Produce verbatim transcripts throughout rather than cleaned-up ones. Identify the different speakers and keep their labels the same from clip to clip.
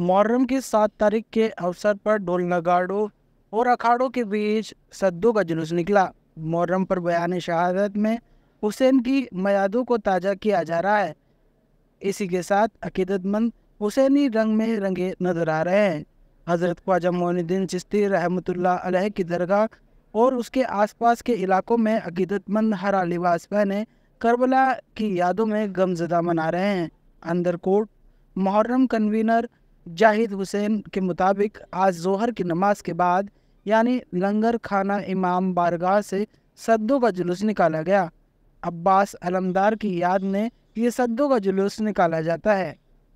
Speaker 1: मुहर्रम की सात तारीख के अवसर पर ढोल नगाड़ों और अखाड़ों के बीच सद्दों का जुलूस निकला। मुहर्रम पर बयान शहादत में हुसैन की मयादों को ताज़ा किया जा रहा है। इसी के साथ अकीदतमंद हुसैनी रंग में रंगे नजर आ रहे हैं। हज़रत ख्वाजा मोइनुद्दीन चिश्ती रहमतुल्लाह अलैह की दरगाह और उसके आसपास के इलाकों में अकीदतमंद हरा लिबास पहने करबला की यादों में गमज़दा मना रहे हैं। अंदरकोट मुहर्रम कन्वीनर जाहिद हुसैन के मुताबिक आज जोहर की नमाज के बाद यानी लंगर खाना इमाम बारगाह से सद्दों का जुलूस निकाला गया। अब्बास अलमदार की याद में ये सद्दों का जुलूस निकाला जाता है।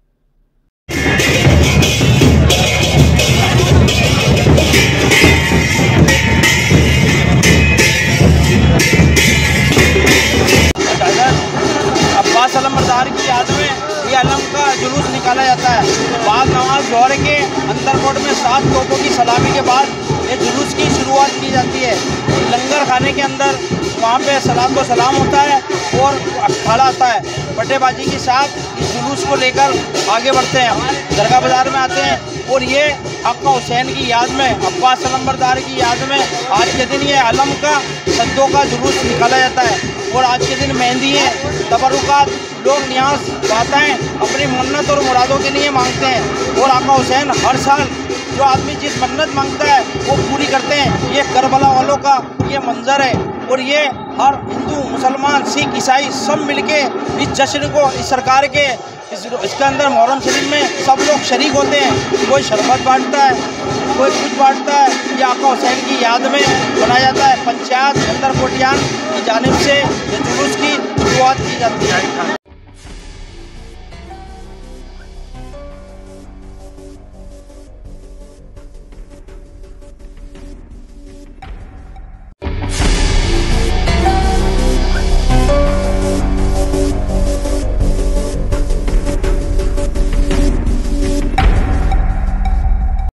Speaker 2: अब्बास अलमदार की याद में ये अलम का जुलूस निकाला जाता है। बाद नमाज जोहर के अंदरकोट में सात तोपों की सलामी के बाद ये जुलूस की शुरुआत की जाती है। लंगर खाने के अंदर वहाँ पे सलाम को सलाम होता है और अखाड़ा आता है। पटेबाजी के साथ इस जुलूस को लेकर आगे बढ़ते हैं, दरगाह बाज़ार में आते हैं और ये आका हुसैन की याद में, अब्बास अलमदार की याद में आज के दिन ये अलम का सद्दों का जुलूस निकाला जाता है। और आज के दिन मेहंदी है, तबरुकात, लोग न्यास बातें अपनी मन्नत और मुरादों के लिए मांगते हैं और आका हुसैन हर साल जो आदमी जिस मन्नत मांगता है वो पूरी करते हैं। ये करबला वालों का ये मंजर है और ये हर हिंदू, मुसलमान, सिख, ईसाई सब मिलके इस जश्न को, इस सरकार के इस, इसके अंदर मुहर्रम शरीफ में सब लोग शरीक होते हैं। कोई शरबत बांटता है, कोई कुछ बांटता है। ये आका हुसैन की याद में बनाया जाता है। पंचायत अंदरकोटियान की जानिब से ये जुलूस की शुरुआत की जाती है।